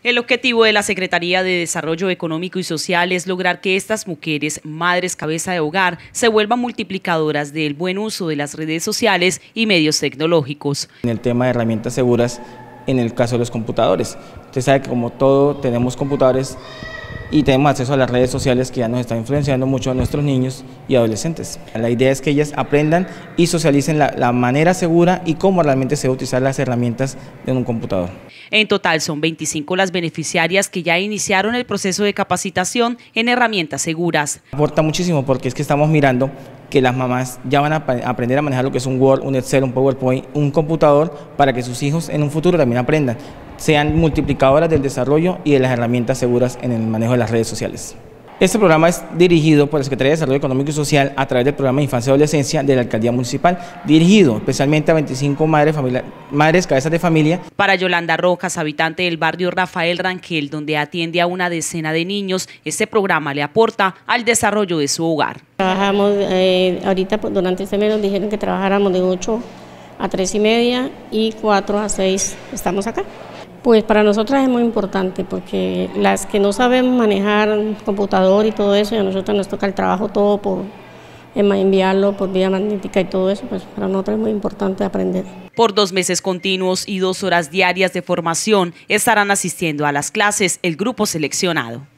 El objetivo de la Secretaría de Desarrollo Económico y Social es lograr que estas mujeres, madres cabeza de hogar, se vuelvan multiplicadoras del buen uso de las redes sociales y medios tecnológicos. En el tema de herramientas seguras, en el caso de los computadores. Usted sabe que como todo tenemos computadores y tenemos acceso a las redes sociales que ya nos están influenciando mucho a nuestros niños y adolescentes. La idea es que ellas aprendan y socialicen la manera segura y cómo realmente se debe utilizar las herramientas en un computador. En total son 25 las beneficiarias que ya iniciaron el proceso de capacitación en herramientas seguras. Aporta muchísimo porque es que estamos mirando que las mamás ya van a aprender a manejar lo que es un Word, un Excel, un PowerPoint, un computador, para que sus hijos en un futuro también aprendan, sean multiplicadoras del desarrollo y de las herramientas seguras en el manejo de las redes sociales. Este programa es dirigido por la Secretaría de Desarrollo Económico y Social a través del programa de Infancia y Adolescencia de la Alcaldía Municipal, dirigido especialmente a 25 madres cabezas de familia. Para Yolanda Rojas, habitante del barrio Rafael Rangel, donde atiende a una decena de niños, este programa le aporta al desarrollo de su hogar. Trabajamos, ahorita durante este mes nos dijeron que trabajáramos de 8 a 3:30 y 4 a 6 estamos acá. Pues para nosotras es muy importante porque las que no sabemos manejar computador y todo eso, y a nosotros nos toca el trabajo todo por enviarlo por vía magnética y todo eso, pues para nosotros es muy importante aprender. Por 2 meses continuos y 2 horas diarias de formación estarán asistiendo a las clases el grupo seleccionado.